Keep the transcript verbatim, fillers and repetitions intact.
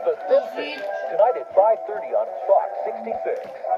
The Simpsons, tonight at five thirty on Fox sixty-six.